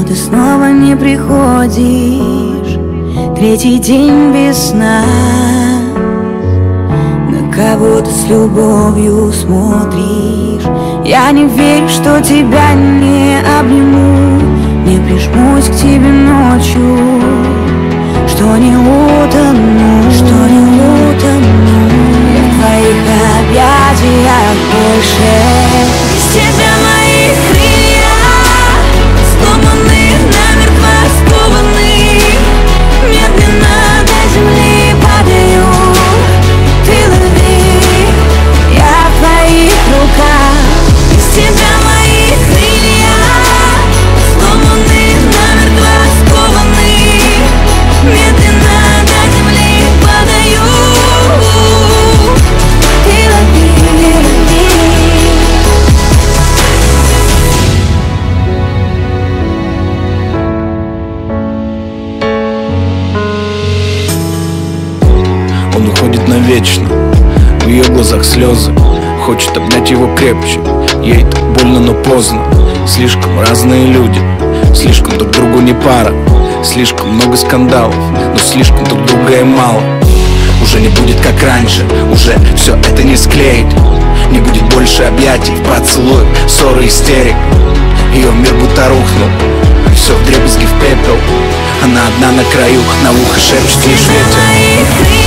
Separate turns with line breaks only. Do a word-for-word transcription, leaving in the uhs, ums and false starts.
ты снова не приходишь. Третий день без сна, на кого ты с любовью смотришь. Я не верю, что тебя не обниму, не прижмусь к тебе ночью, что не утону, что не утону. Я в твоих объятиях больше. Без тебя мои крылья сломаны, намертво скованы, медленно до земли падаю. Ты лови, я в твоих руках. Без тебя мои крылья сломаны, намертво скованы, медленно до земли падаю. Ты лови, лови.
Он уходит навечно, в ее глазах слезы. Хочет обнять его крепче, ей так больно, но поздно. Слишком разные люди, слишком друг другу не пара. Слишком много скандалов, но слишком друг друга и мало. Уже не будет как раньше, уже все это не склеить. Не будет больше объятий, поцелуев, ссоры, истерик. Ее мир будто рухнул, все вдребезги в пепел. Она одна на краю, на ухо шепчет лишь ветер.